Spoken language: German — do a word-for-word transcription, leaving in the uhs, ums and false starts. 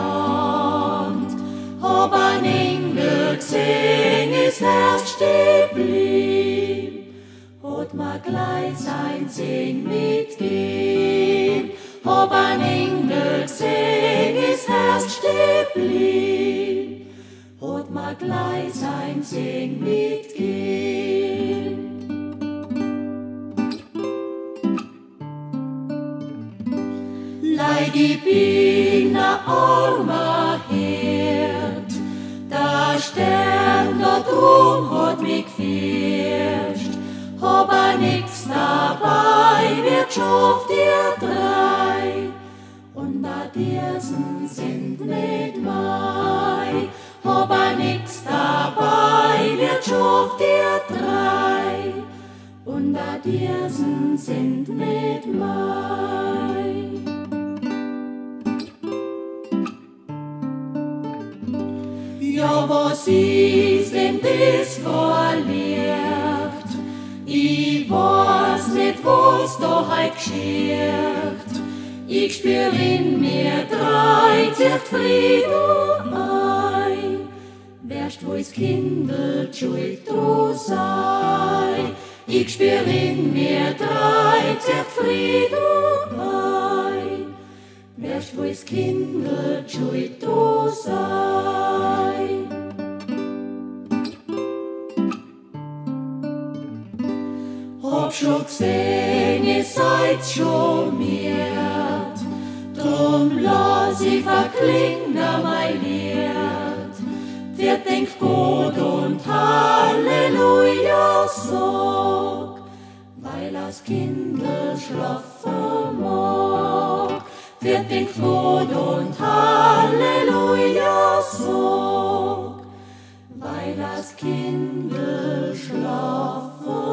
Land. Hab ein Engel gesehen, ist erst stehen blieb, hat mir gleich sein Segen mitgegeben. Hab ein Engel gesehen, ist erst stehen blieb, hat mir gleich sein Segen mitgegeben. Leid, ich bin ein armer Hirt, der Stern dort drum hat mich gefärscht. Hab ein nix dabei, Wirtschaft ihr drei, und da dirsen sind nicht mei. Hab ein nix dabei, Wirtschaft ihr drei, und da dirsen sind nicht mei. Ja, was ist denn das verliert? Ich weiß nicht, was da heut geschieht. Ich spür in mir drei zirkt Frieden ein. Wärst wo's Kindl schuld dru sei. Ich spür in mir drei zirkt Frieden ein. Wärst wo's Kindl schuld dru sei. Hab schon gesehen, ihr seid schon miert, drum lass ich verklingen mein Lied. Wir denkt Gott und Halleluja sag, weil das Kindl schlafen mag. Wir denkt Gott und Halleluja sag, weil das Kindl schlafen mag.